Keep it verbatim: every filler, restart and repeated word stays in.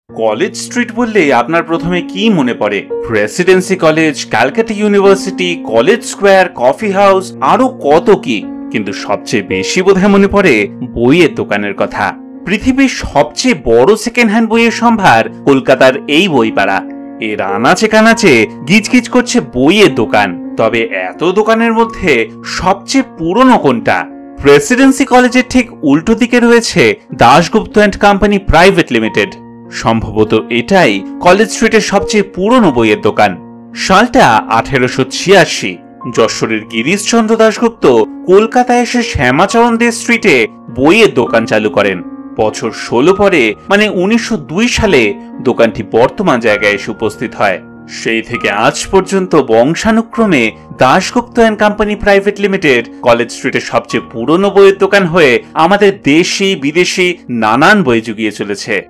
College street বললে আপনার প্রথমে কি মনে পড়ে? Presidency college, Calcutta university, college square, coffee house, আরো কত কি। কিন্তু সবচেয়ে বেশি বোধহয় মনে পড়ে বইয়ের দোকানের কথা। পৃথিবীর সবচেয়ে বড় সেকেন্ড হ্যান্ড বইয়ের সম্ভার কলকাতার এই বইপাড়া। এর আনাচে কানাচে গিজগিজ করছে বইয়ের দোকান। তবে এত দোকানের মধ্যে সবচেয়ে পুরনো কোনটা? প্রেসিডেন্সি কলেজের ঠিক উল্টো দিকে রয়েছে Dasgupta and company private limited. সম্ভবত এটাই কলেজ স্ট্রিটের সবচেয়ে পুরনো বইয়ের দোকান। সালটা আঠেরোশো ছিয়াশি। যশোরের গিরিশচন্দ্র দাশগুপ্ত কলকাতায় এসে শ্যামাচরণ দে স্ট্রিটে বইয়ের দোকান চালু করেন। বছর ষোলো পরে মানে উনিশশো দুই সালে দোকানটি বর্তমান জায়গায় এসে উপস্থিত হয়। সেই থেকে আজ পর্যন্ত বংশানুক্রমে Dasgupta and company private limited college স্ট্রিটের সবচেয়ে পুরনো বইয়ের দোকান হয়ে আমাদের দেশি বিদেশি নানান বই জুগিয়ে চলেছে।